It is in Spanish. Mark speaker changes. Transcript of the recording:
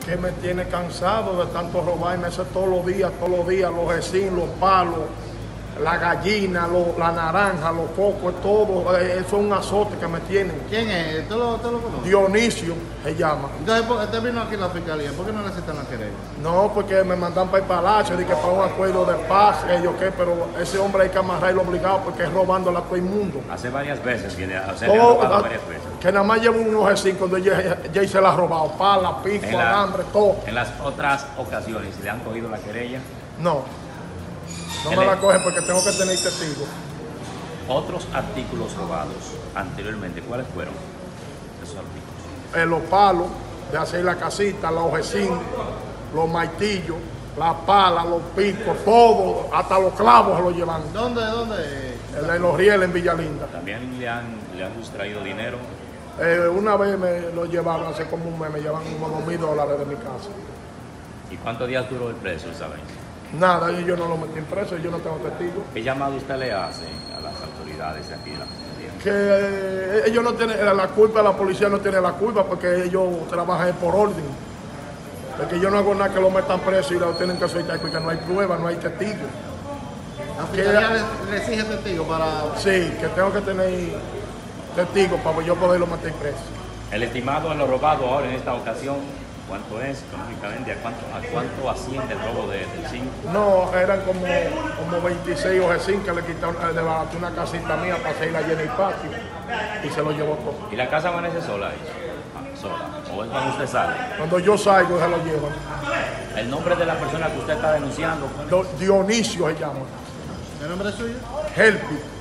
Speaker 1: que me tiene cansado de tanto robarme eso todos los días, los vecinos, los palos, la gallina, la naranja, los cocos, todo, eso es un azote que me tienen.
Speaker 2: ¿Quién es? ¿Usted lo conoce?
Speaker 1: Dionisio se llama.
Speaker 2: Entonces, usted vino aquí a la fiscalía, ¿por qué no necesitan la querella?
Speaker 1: No, porque me mandan para el palacio, de que para un acuerdo de paz, pero ese hombre hay que amarrarlo obligado porque es robándole a todo el mundo.
Speaker 3: Hace varias veces, se le han robado varias veces.
Speaker 1: Que nada más lleva unos G5 cuando ya se la ha robado, pala, pico, alambre, todo.
Speaker 3: En las otras ocasiones, ¿le han cogido la querella?
Speaker 1: No. No me la cogen porque tengo que tener testigos.
Speaker 3: Otros artículos robados anteriormente, ¿cuáles fueron esos artículos?
Speaker 1: Los palos de hacer la casita, los ojecín, los martillos, las palas, los picos, todo, hasta los clavos se los llevan.
Speaker 2: ¿Dónde?
Speaker 1: En los rieles, en Villalinda.
Speaker 3: ¿También le han sustraído dinero?
Speaker 1: Una vez me lo llevaron, hace como un mes, me llevan unos $2,000 de mi casa.
Speaker 3: ¿Y cuántos días duró el preso esa vez?
Speaker 1: Nada, yo no lo metí en preso, yo no tengo testigos.
Speaker 3: ¿Qué llamado usted le hace a las autoridades de aquí de la policía?
Speaker 1: Que ellos no tienen la culpa, la policía no tiene la culpa porque ellos trabajan por orden. Porque yo no hago nada que lo metan preso y lo tienen que soltar porque no hay pruebas, no hay testigos.
Speaker 2: ¿La fiscalía le exige testigos para...?
Speaker 1: Sí, que tengo que tener testigos para yo poderlo meter preso.
Speaker 3: El estimado de lo robado ahora en esta ocasión, ¿cuánto es económicamente? ¿A cuánto asciende el robo del zinc?
Speaker 1: No, eran como 26 o 5 que le quitaron, le baraté una casita mía para hacerla llena y patio y se lo llevó todo.
Speaker 3: ¿Y la casa amanece sola ahí? ¿Sola? ¿O es cuando usted sale?
Speaker 1: Cuando yo salgo se lo llevan.
Speaker 3: ¿El nombre de la persona que usted está denunciando?
Speaker 1: Dionisio se llama.
Speaker 2: ¿El nombre es suyo?
Speaker 1: Helpi.